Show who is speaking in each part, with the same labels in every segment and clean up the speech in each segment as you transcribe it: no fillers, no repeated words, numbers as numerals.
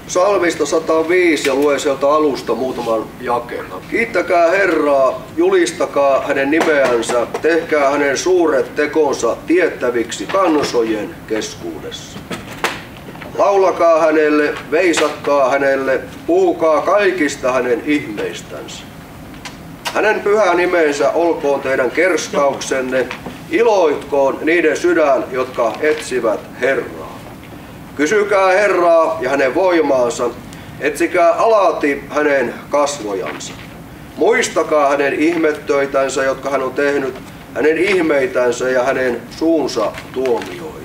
Speaker 1: Psalmista 105 ja lue sieltä alusta muutaman jakeen. Kiittäkää Herraa, julistakaa hänen nimeänsä, tehkää hänen suuret tekonsa tiettäviksi kansojen keskuudessa. Laulakaa hänelle, veisatkaa hänelle, puhukaa kaikista hänen ihmeistänsä. Hänen pyhä nimensä olkoon teidän kerskauksenne, iloitkoon niiden sydän, jotka etsivät Herraa. Kysykää Herraa ja hänen voimaansa, etsikää alati hänen kasvojansa. Muistakaa hänen ihmettöitänsä, jotka hän on tehnyt, hänen ihmeitänsä ja hänen suunsa tuomioita.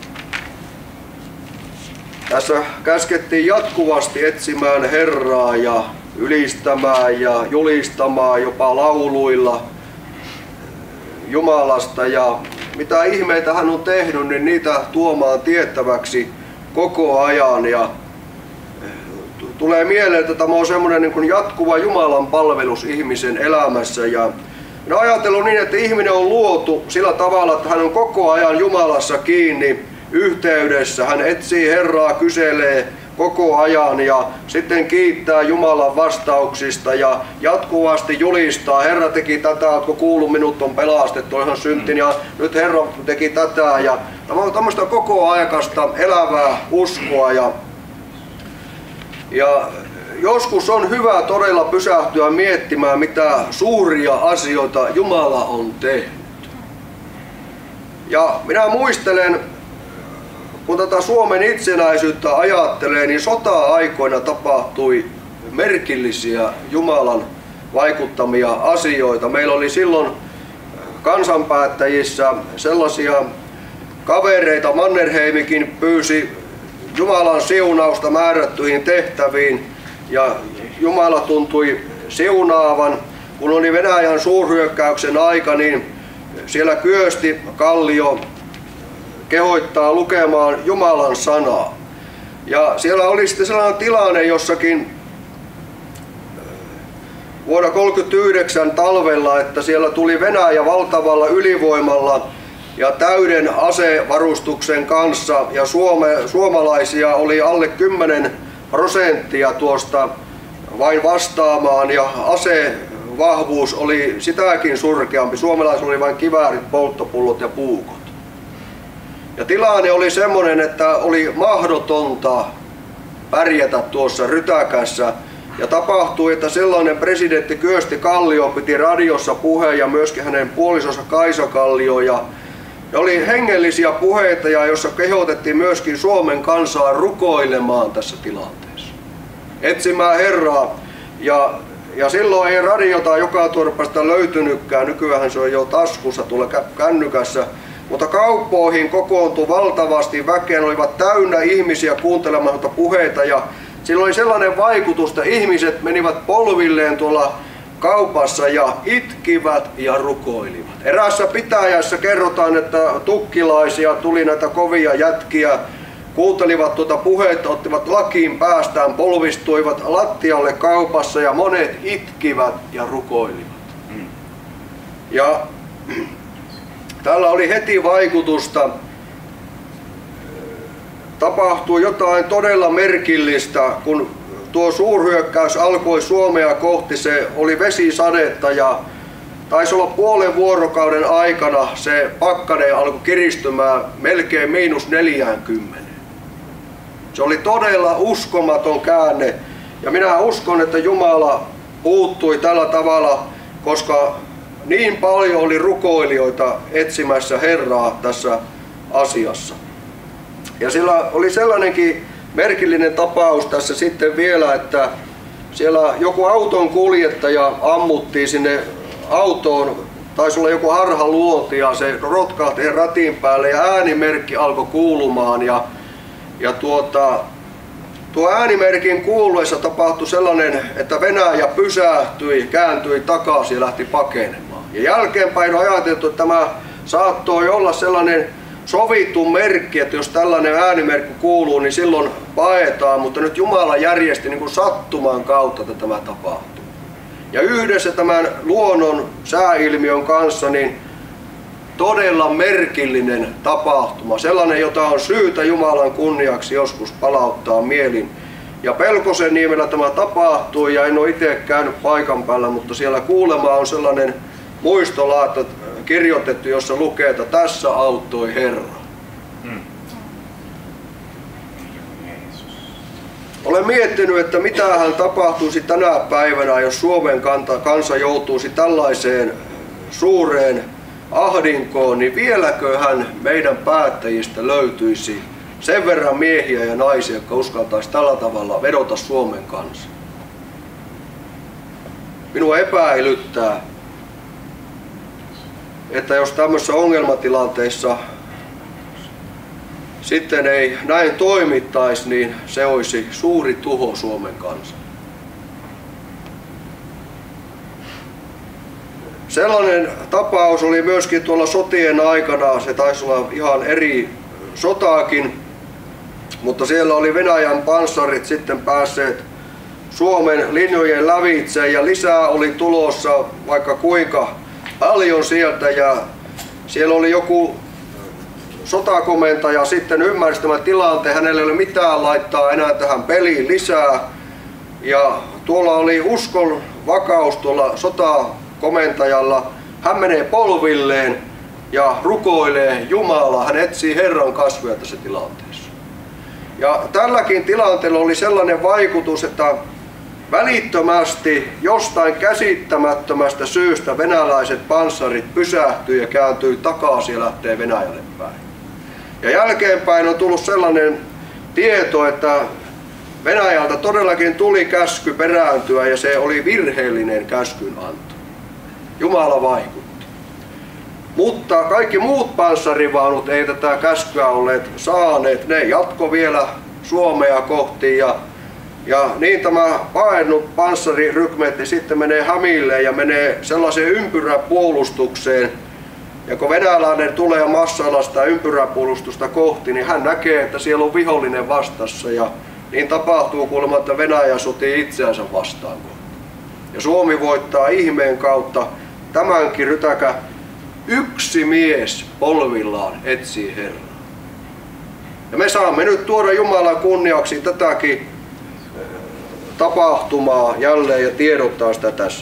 Speaker 1: Tässä käskettiin jatkuvasti etsimään Herraa ja ylistämään ja julistamaan jopa lauluilla Jumalasta ja mitä ihmeitä hän on tehnyt, niin niitä tuomaan tiettäväksi koko ajan. Ja tulee mieleen, että tämä on semmoinen niin kuin jatkuva Jumalan palvelus ihmisen elämässä. Ja minä ajattelen niin, että ihminen on luotu sillä tavalla, että hän on koko ajan Jumalassa kiinni yhteydessä. Hän etsii Herraa, kyselee koko ajan ja sitten kiittää Jumalan vastauksista ja jatkuvasti julistaa. Herra teki tätä, oletko kuullut, minut on pelastettu, olen syntin ja nyt Herra teki tätä. Ja tämä on tämmöistä koko aikaista elävää uskoa. Ja joskus on hyvä todella pysähtyä miettimään, mitä suuria asioita Jumala on tehnyt. Ja minä muistelen, kun tätä Suomen itsenäisyyttä ajattelee, niin sota-aikoina tapahtui merkillisiä Jumalan vaikuttamia asioita. Meillä oli silloin kansanpäättäjissä sellaisia kavereita, Mannerheimikin pyysi Jumalan siunausta määrättyihin tehtäviin ja Jumala tuntui siunaavan. Kun oli Venäjän suurhyökkäyksen aika, niin siellä Kyösti Kallio kehoittaa lukemaan Jumalan sanaa. Ja siellä oli sitten sellainen tilanne jossakin vuonna 1939 talvella, että siellä tuli Venäjä valtavalla ylivoimalla ja täyden asevarustuksen kanssa ja suomalaisia oli alle 10% tuosta vain vastaamaan ja asevahvuus oli sitäkin surkeampi. Suomalaisilla oli vain kiväärit, polttopullot ja puukot. Ja tilanne oli semmoinen, että oli mahdotonta pärjätä tuossa rytäkässä. Ja tapahtui, että sellainen presidentti Kyösti Kallio piti radiossa puheen ja myöskin hänen puolisonsa Kaisa Kallio. Ja oli hengellisiä puheita, joissa kehotettiin myöskin Suomen kansaa rukoilemaan tässä tilanteessa. Etsimään Herraa. Ja silloin ei radiota joka torpasta löytynytkään. Nykyään se on jo taskussa tuolla kännykässä. Mutta kauppoihin kokoontui valtavasti väkeä, olivat täynnä ihmisiä kuuntelemaan puheita ja sillä oli sellainen vaikutus, että ihmiset menivät polvilleen tuolla kaupassa ja itkivät ja rukoilivat. Eräässä pitäjässä kerrotaan, että tukkilaisia tuli näitä kovia jätkiä, kuuntelivat tuota puhetta, ottivat lakiin päästään, polvistuivat lattialle kaupassa ja monet itkivät ja rukoilivat. Ja tällä oli heti vaikutusta. Tapahtui jotain todella merkillistä, kun tuo suurhyökkäys alkoi Suomea kohti. Se oli vesisadetta ja taisi olla puolen vuorokauden aikana se pakkanen alkoi kiristymään melkein -40. Se oli todella uskomaton käänne ja minä uskon, että Jumala puuttui tällä tavalla, koska niin paljon oli rukoilijoita etsimässä Herraa tässä asiassa. Ja sillä oli sellainenkin merkillinen tapaus tässä sitten vielä, että siellä joku auton kuljettaja ammuttiin sinne autoon, taisi olla joku harhaluoti ja se rotkahti ratin päälle ja äänimerkki alkoi kuulumaan. Tuo äänimerkin kuuluessa tapahtui sellainen, että Venäjä pysähtyi, kääntyi takaisin ja lähti pakenemaan. Ja jälkeenpäin on ajateltu, että tämä saattoi olla sellainen sovittu merkki, että jos tällainen äänimerkki kuuluu, niin silloin paetaan, mutta nyt Jumala järjesti niin kuin sattuman kautta, että tämä tapahtuu. Ja yhdessä tämän luonnon sääilmiön kanssa niin todella merkillinen tapahtuma, sellainen, jota on syytä Jumalan kunniaksi joskus palauttaa mielin. Ja Pelkosenniemellä tämä tapahtui ja en ole itse käynyt paikan päällä, mutta siellä kuulemma on sellainen muistolaatto kirjoitettu, jossa lukee, että tässä auttoi Herra. Olen miettinyt, että mitähän tapahtuisi tänä päivänä, jos Suomen kansa joutuisi tällaiseen suureen ahdinkoon, niin vieläköhän meidän päättäjistä löytyisi sen verran miehiä ja naisia, jotka uskaltaisi tällä tavalla vedota Suomen kanssa. Minua epäilyttää, että jos tämmöisessä ongelmatilanteessa sitten ei näin toimittaisi, niin se olisi suuri tuho Suomen kansalle. Sellainen tapaus oli myöskin tuolla sotien aikana, se taisi olla ihan eri sotaakin, mutta siellä oli Venäjän panssarit sitten päässeet Suomen linjojen lävitse ja lisää oli tulossa vaikka kuinka paljon sieltä ja siellä oli joku sotakomentaja sitten ymmärsi tämän tilanteen, hänellä ei ole mitään laittaa enää tähän peliin lisää ja tuolla oli uskon vakaus tuolla sotakomentajalla, hän menee polvilleen ja rukoilee Jumalaa, hän etsii Herran kasvoja tässä tilanteessa. Ja tälläkin tilanteella oli sellainen vaikutus, että välittömästi jostain käsittämättömästä syystä venäläiset panssarit pysähtyy ja kääntyy takaisin ja lähtee Venäjälle päin. Ja jälkeenpäin on tullut sellainen tieto, että Venäjältä todellakin tuli käsky perääntyä ja se oli virheellinen käskynanto. Jumala vaikutti. Mutta kaikki muut panssarivaunut ei tätä käskyä olleet saaneet. Ne jatko vielä Suomea kohti ja niin tämä paennut panssarirykmentti sitten menee Hämilleen ja menee sellaiseen ympyräpuolustukseen. Ja kun venäläinen tulee massalla sitä ympyräpuolustusta kohti, niin hän näkee, että siellä on vihollinen vastassa. Ja niin tapahtuu kuulemma, että Venäjä sotii itseänsä vastaan. Ja Suomi voittaa ihmeen kautta tämänkin rytäkä. Yksi mies polvillaan etsii Herraa. Ja me saamme nyt tuoda Jumalan kunniaksi tätäkin tapahtumaa jälleen ja tiedottaa sitä tässä.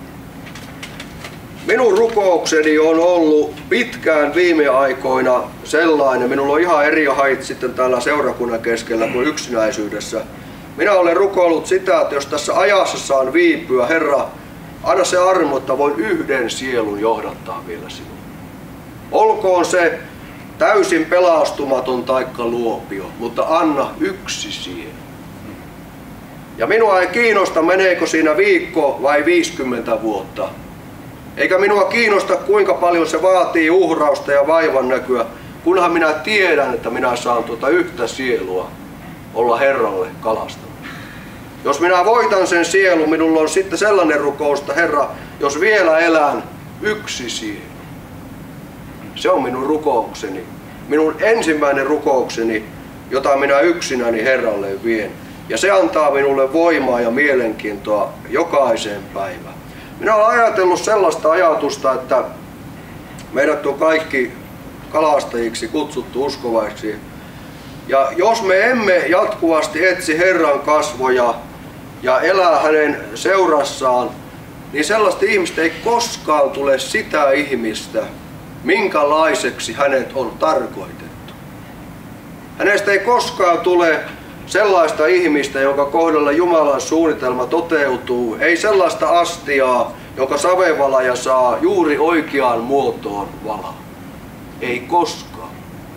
Speaker 1: Minun rukoukseni on ollut pitkään viime aikoina sellainen, minulla on ihan eri hait sitten täällä seurakunnan keskellä kuin yksinäisyydessä. Minä olen rukoillut sitä, että jos tässä ajassa saan viipyä, Herra, anna se armo, että voin yhden sielun johdattaa vielä sinua. Olkoon se täysin pelastumaton taikka luopio, mutta anna yksi sielu. Ja minua ei kiinnosta, meneekö siinä viikko vai 50 vuotta. Eikä minua kiinnosta, kuinka paljon se vaatii uhrausta ja vaivan näkyä, kunhan minä tiedän, että minä saan tuota yhtä sielua olla Herralle kalastamassa. Jos minä voitan sen sielun, minulla on sitten sellainen rukous, että Herra, jos vielä elän, yksi sielu. Se on minun rukoukseni, minun ensimmäinen rukoukseni, jota minä yksinäni Herralle vien. Ja se antaa minulle voimaa ja mielenkiintoa jokaiseen päivään. Minä olen ajatellut sellaista ajatusta, että meidät on kaikki kalastajiksi kutsuttu uskovaiksi. Ja jos me emme jatkuvasti etsi Herran kasvoja ja elää hänen seurassaan, niin sellaista ihmistä ei koskaan tule sitä ihmistä, minkälaiseksi hänet on tarkoitettu. Hänestä ei koskaan tule sellaista ihmistä, jonka kohdalla Jumalan suunnitelma toteutuu. Ei sellaista astiaa, jonka savevalaja saa juuri oikeaan muotoon valaa. Ei koskaan.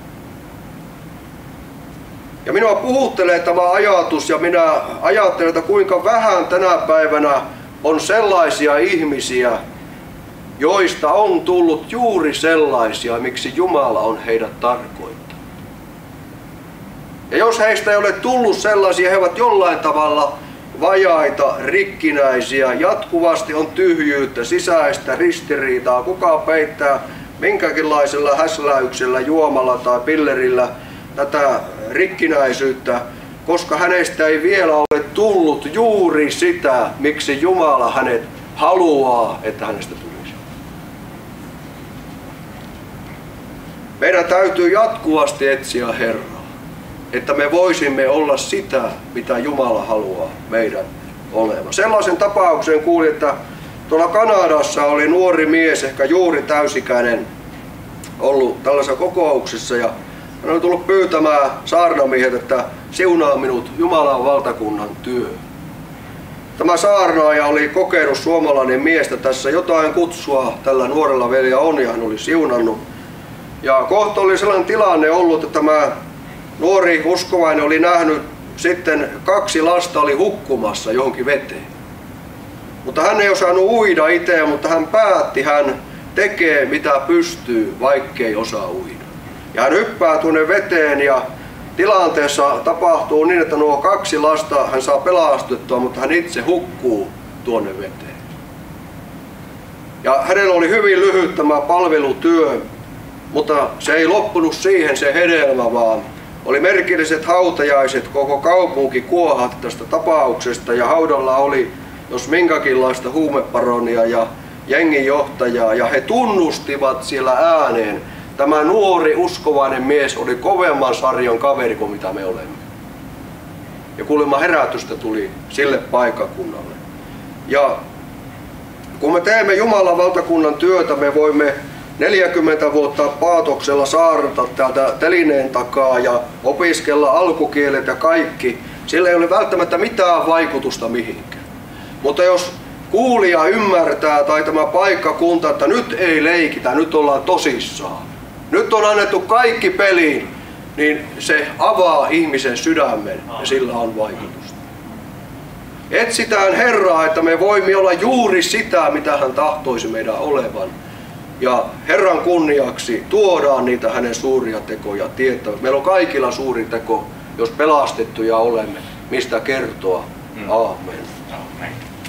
Speaker 1: Ja minua puhuttelee tämä ajatus ja minä ajattelen, että kuinka vähän tänä päivänä on sellaisia ihmisiä, joista on tullut juuri sellaisia, miksi Jumala on heidät tarkoittanut. Ja jos heistä ei ole tullut sellaisia, he ovat jollain tavalla vajaita, rikkinäisiä, jatkuvasti on tyhjyyttä, sisäistä ristiriitaa, kuka peittää minkäkinlaisella häsläyksellä, juomalla tai pillerillä tätä rikkinäisyyttä, koska hänestä ei vielä ole tullut juuri sitä, miksi Jumala hänet haluaa, että hänestä tulisi. Meidän täytyy jatkuvasti etsiä Herraa. että me voisimme olla sitä, mitä Jumala haluaa meidän olevan. Sellaisen tapauksen kuulin, että tuolla Kanadassa oli nuori mies, ehkä juuri täysikäinen, ollut tällaisessa kokouksessa ja hän oli tullut pyytämään saarnamiehet, että siunaa minut Jumalan valtakunnan työ. Tämä saarnaaja oli kokenut, suomalainen miestä tässä, jotain kutsua tällä nuorella veljellä on ja hän oli siunannut. Ja kohta oli sellainen tilanne ollut, että tämä nuori uskovainen oli nähnyt sitten 2 lasta oli hukkumassa johonkin veteen. Mutta hän ei osannut uida itse, mutta hän päätti, hän tekee mitä pystyy, vaikkei osaa uida. Ja hän hyppää tuonne veteen ja tilanteessa tapahtuu niin, että nuo 2 lasta hän saa pelastettua, mutta hän itse hukkuu tuonne veteen. Ja hänellä oli hyvin lyhyt tämä palvelutyö, mutta se ei loppunut siihen se hedelmä, vaan oli merkilliset hautajaiset, koko kaupunki kuohatti tästä tapauksesta ja haudalla oli jos minkäkinlaista huumeparonia ja jenginjohtajaa ja he tunnustivat siellä ääneen, tämä nuori uskovainen mies oli kovemman sarjan kaveri kuin mitä me olemme. Ja kuulemma herätystä tuli sille paikkakunnalle. Ja kun me teemme Jumalan valtakunnan työtä, me voimme 40 vuotta paatoksella saarnata täältä telineen takaa ja opiskella alkukielet ja kaikki. Sillä ei ole välttämättä mitään vaikutusta mihinkään. Mutta jos kuulija ymmärtää tai tämä paikkakunta, että nyt ei leikitä, nyt ollaan tosissaan. Nyt on annettu kaikki peliin, niin se avaa ihmisen sydämen ja sillä on vaikutusta. Etsitään Herraa, että me voimme olla juuri sitä, mitä hän tahtoisi meidän olevan. Ja Herran kunniaksi tuodaan niitä hänen suuria tekoja tietää. Meillä on kaikilla suuri teko, jos pelastettuja olemme, mistä kertoa. Aamen.